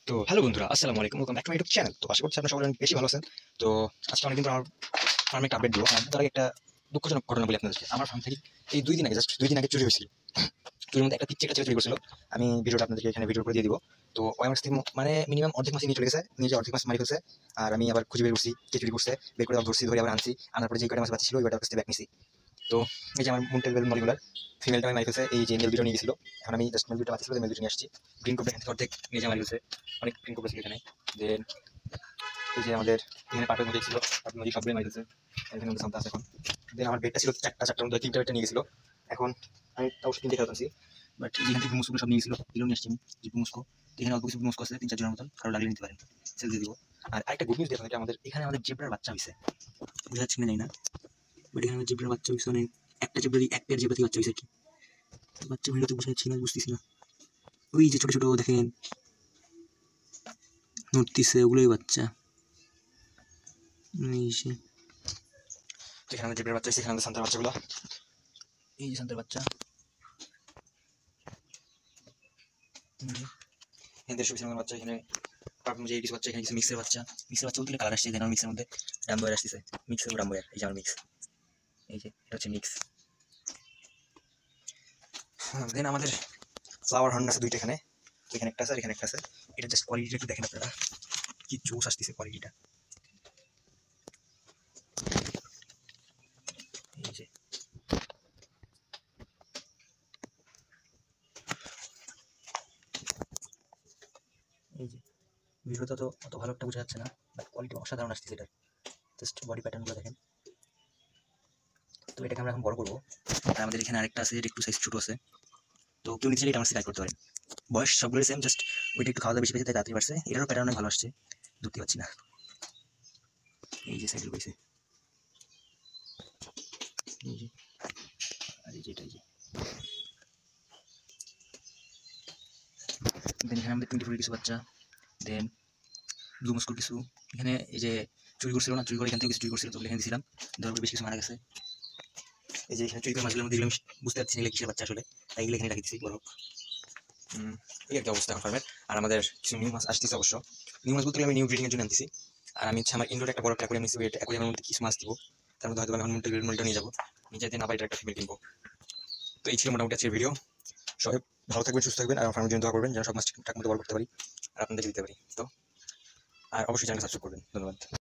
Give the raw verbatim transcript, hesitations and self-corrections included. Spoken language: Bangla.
তো হ্যালো বন্ধুরা, আসসালামু আলাইকুম, welcome back to my YouTube channel. তো আশা করছি আপনারা সবাই অনেক বেশি ভালো আছেন। তো আজকে অনেকদিন পর আমার ফার্মে একটা আপডেট দিব। তার আগে একটা দুঃখজনক ঘটনা বলি আপনাদেরকে। আমার ফার্ম থেকে এই দুই দিন আগে জাস্ট দুই দিন আগে চুরি হয়েছিল। চুরির মধ্যে একটা পিচ্ছি একটা চুরি করছিল। আমি ভিডিওটা আপনাদেরকে এখানে ভিডিও করে দিয়ে দিব। তো ওই আমার থেকে মানে মিনিমাম অর্ধেক মাসে নিয়ে চলে গেছে, নিজে অর্ধেক মাস মারি ফেলছে। আর আমি আবার খুঁজে বের করছি কে চুরি করছে, বের করে ধরছি, ধরে আবার আনছি, আনার পরে যে কয়টা মাছ বাচ্চা ছিল ওই কয়টা কাছ থেকে ব্যাক নিছি। তো এই যে আমার মুন্টেল বেল মলিগুলার ফিমেলটা আমি মারি ফেলছে, এই যে মেল দুটো নিয়ে গেছিল। এখন আমি জাস্ট মেল দুটো বাচ্চা ছিল, মেল দুটো নিয়ে আসছি। গ্রিন কোবরা এখান থেকে অর্ধেক নিজে মারি ফেলছে, অনেক গ্রিন কোবরা ছিল এখানে। দেন এই যে আমাদের এখানে পাটের মধ্যে ছিল, পাটের মধ্যে সবগুলোই মারি ফেলছে। এখানে মধ্যে সামনে আছে এখন। দেন আমার বেডটা ছিল চারটা, চারটার মধ্যে তিনটা বেডটা নিয়ে গেছিল। এখন আমি তাও তিনটে খেলতে আনছি, বাট যেখান থেকে মুসকুলো সব নিয়ে গেছিল এগুলো নিয়ে আসছি আমি। যে মুস্কো এখানে অল্প কিছু মুস্কো আছে, তিন চার জনের মতন, কারো লাগলে নিতে পারেন, সেল দিয়ে দিব। আর আরেকটা গুড নিউজ দেখুন, এটা আমাদের এখানে আমাদের জেব্রার বাচ্চা হয়েছে, বুঝা যাচ্ছে না, না বাট এখানে জেব্রার বাচ্চা হয়েছে, অনেক একটা জেব্রারই এক পেয়ার জেব্রা থেকে বাচ্চা হয়েছে আর কি। বাচ্চা ভিডিওতে বোঝা যাচ্ছে না, বুঝতেছি না। ওই যে ছোটো ছোটো দেখেন নড়তিছে, ওগুলোই বাচ্চা। যেখানে আমাদের জেব্রার বাচ্চা হয়েছে, এখানে আমাদের সান্তার বাচ্চাগুলো, এই যে সান্তার বাচ্চা। এদের সব বাচ্চা এখানে যে কিছু বাচ্চা, এখানে কিছু মিক্সের বাচ্চা। মিক্সের বাচ্চা বলতে কালার আসছে, দেন আমার মিক্সের মধ্যে ডাম্বয়ার আসতেছে, মিক্স এবং ডাম্বয়ার। এই যে আমার মিক্স, এই যে এটা হচ্ছে মিক্স। দেন আমাদের ফ্লাওয়ার হর্ন আছে দুইটা, এখানে এখানে একটা আছে আর এখানে একটা আছে। এটা জাস্ট কোয়ালিটিটা একটু দেখেন আপনারা, কি জোস আসতেছে কোয়ালিটিটা। এই যে এই যে ভিডিওটা তো অত ভালো একটা বোঝা যাচ্ছে না, বাট কোয়ালিটি অসাধারণ আসতেছে এটার। জাস্ট বডি প্যাটার্নগুলো দেখেন। তো এটাকে আমরা এখন বড় করবো। আর আমাদের এখানে আরেকটা আছে, যেটা একটু সাইজ ছোটো আছে। তো কেউ নিচে এটা আমার সাথে করতে পারেন। বয়স সবগুলো সেম, জাস্ট ওইটা একটু খাওয়া দাওয়া বেশি পেয়েছে তাই তাড়াতাড়ি বাড়ছে। এটারও প্যাটার্ন অনেক ভালো আসছে, ধরতে পারছি না। এই যে সাইডের পেয়েছে, এই যে আর এই যে এটা, এই যে দেন এখানে আমাদের টোয়েন্টি ফোরের কিছু বাচ্চা। দেন ব্লু মস্কুর কিছু। এখানে এই যে চুরি করছিল না, চুরি করে এখান থেকে কিছু চুরি করছিল, তো এখানে দিয়েছিলাম, ধরার পরে বেশ কিছু মারা গেছে। এই যে এখানে চুরি করে মাছগুলোর মধ্যে আমি বুঝতে পারছি না কিসের বাচ্চা আসলে, তাই এগুলো এখানে রাখি দিচ্ছি বড়। এই একটা অবস্থা এখন ফার্মের। আর আমাদের কিছু নিউ মাছ আসতেছে, অবশ্য নিউ মাছ বলতে আমি নিউ ব্রিডিংয়ের জন্য আনতেছি। আর আমি হচ্ছে আমার ইনডোর একটা বড় অ্যাকোয়ারিয়াম নিচ্ছি, ওই অ্যাকোয়ারিয়ামের মধ্যে কিছু মাছ দিব। তার মধ্যে হয়তো আমি এখন মুন্টেল মলটা নিয়ে যাবো, নিজে দিন আবার এটা একটা ফিমেল কিনবো। তো এই ছিল মোটামুটি আজকের ভিডিও। সবাই ভালো থাকবেন, সুস্থ থাকবেন, আর আমার ফার্মের জন্য দোয়া করবেন যেন সব মাছ ঠিকঠাক মতো বড় করতে পারি আর আপনাদের দিতে পারি। তো আর অবশ্যই চ্যানেল সাবস্ক্রাইব করবেন। ধন্যবাদ।